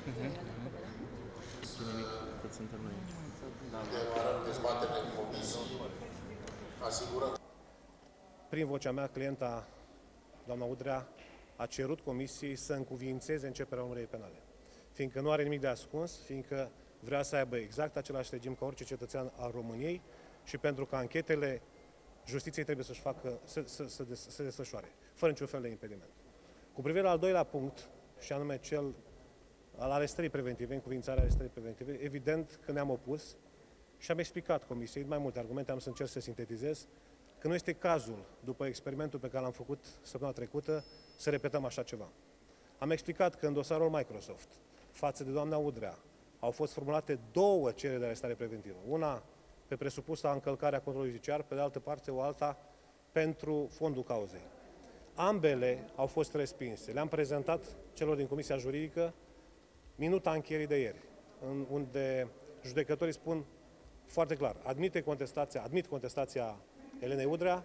Nimic, cât suntem noi aici. Demarăm dezbaterile în comisii. Asigurăm. Prin vocea mea, clienta, doamna Udrea, a cerut comisiei să încuviințeze începerea urmăririi penale. Fiindcă nu are nimic de ascuns, fiindcă vrea să aibă exact același regim ca orice cetățean al României și pentru că anchetele justiției trebuie să-și facă, să desfășoare, fără niciun fel de impediment. Cu privire la al doilea punct, și anume cel al arestării preventive, încuviințarea arestării preventive, evident că ne-am opus și am explicat comisiei, mai multe argumente, am să încerc să sintetizez, că nu este cazul, după experimentul pe care l-am făcut săptămâna trecută, să repetăm așa ceva. Am explicat că în dosarul Microsoft, față de doamna Udrea, au fost formulate două cereri de arestare preventivă. Una pe presupusa încălcarea controlului judiciar, pe de altă parte o alta pentru fondul cauzei. Ambele au fost respinse. Le-am prezentat celor din Comisia Juridică minuta încheierii de ieri, unde judecătorii spun foarte clar, admit contestația Elenei Udrea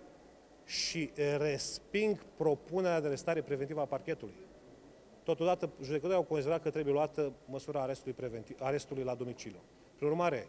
și resping propunerea de arestare preventivă a parchetului. Totodată, judecătorii au considerat că trebuie luată măsura arestului la domiciliu. Prin urmare,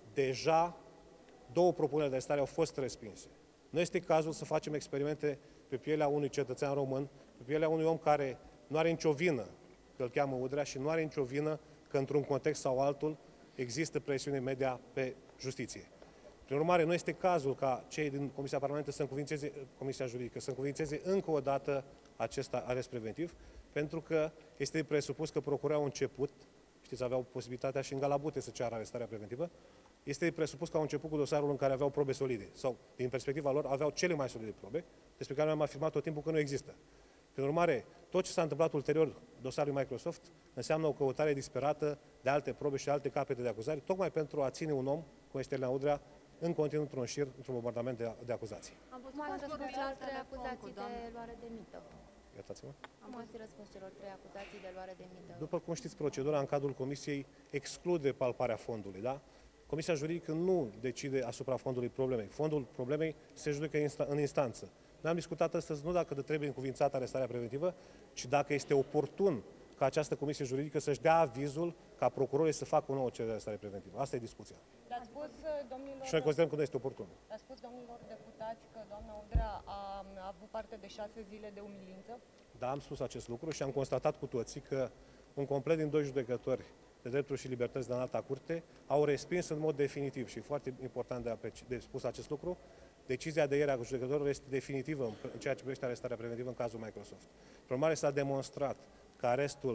deja două propuneri de arestare au fost respinse. Nu este cazul să facem experimente pe pielea unui cetățean român, pe pielea unui om care nu are nicio vină că îl cheamă Udrea și nu are nicio vină că într-un context sau altul există presiune media pe justiție. Prin urmare, nu este cazul ca cei din Comisia Parlamentară să încuviințeze, Comisia Juridică, să încuviințeze încă o dată acest arest preventiv, pentru că este presupus că procurorii au început, știți, aveau posibilitatea și în Galabute să ceară arestarea preventivă, este presupus că au început cu dosarul în care aveau probe solide, sau, din perspectiva lor, aveau cele mai solide probe, despre care noi am afirmat tot timpul că nu există. Prin urmare, tot ce s-a întâmplat ulterior dosarului Microsoft înseamnă o căutare disperată de alte probe și alte capete de acuzare, tocmai pentru a ține un om, cum este Elena Udrea, în continuu într-un șir, într-un bombardament de acuzații. Am văzut mai răspuns celor trei acuzații de luare de mită. Iertați-mă? Am văzut răspuns celor trei acuzații de luare de mită. După cum știți, procedura în cadrul Comisiei exclude palparea fondului, da? Comisia Juridică nu decide asupra fondului problemei. Fondul problemei se judecă în instanță. Noi am discutat astăzi nu dacă trebuie încuviințată arestarea preventivă, ci dacă este oportun ca această Comisie Juridică să-și dea avizul ca procurorii să facă o nouă cerere de arestare preventivă. Asta e discuția. Dar spus, domnilor, și noi considerăm că nu este oportun. Dar spus domnilor deputați că doamna Udrea a avut parte de 6 zile de umilință? Da, am spus acest lucru și am constatat cu toții că un complet din doi judecători de drepturi și libertăți de înalta curte au respins în mod definitiv și foarte important de spus acest lucru. Decizia de ieri a judecătorilor este definitivă în ceea ce privește arestarea preventivă în cazul Microsoft. Prin urmare, s-a demonstrat că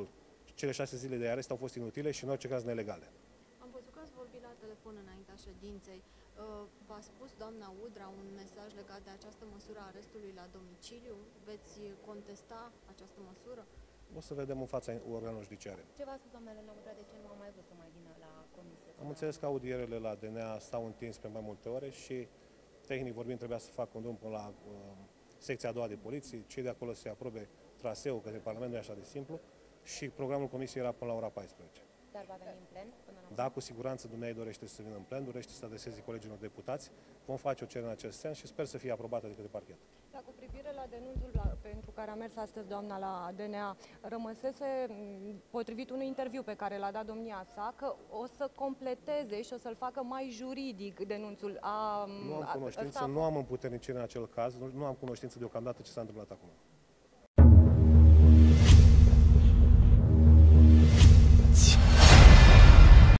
cele 6 zile de arest au fost inutile și în orice caz nelegale. Am văzut că ați vorbit la telefon înaintea ședinței. V-a spus doamna Udrea un mesaj legat de această măsură a arestului la domiciliu? Veți contesta această măsură? O să vedem în fața organelor judiciare. Ce v-a spus doamna Elena Udrea de ce nu am mai văzut să mai vină la comisie? Am înțeles că audierele la DNA s-au întins pe mai multe ore și tehnic vorbind, trebuia să facă un drum până la secția a doua de poliție, cei de acolo să aprobe traseul către Parlament, nu e așa de simplu, și programul comisiei era până la ora 14. Dar va veni în plen? Da, cu siguranță dumneavoastră dorește să vină în plen, dorește să adreseze colegilor deputați. Vom face o cerere în acest sens și sper să fie aprobată de către parchet. Dar cu privire la denunțul pentru care a mers astăzi doamna la DNA, rămăsese, potrivit unui interviu pe care l-a dat domnia sa, că o să completeze și o să-l facă mai juridic denunțul. Nu am cunoștință, nu am împuternicire în acel caz, nu am cunoștință deocamdată ce s-a întâmplat acum.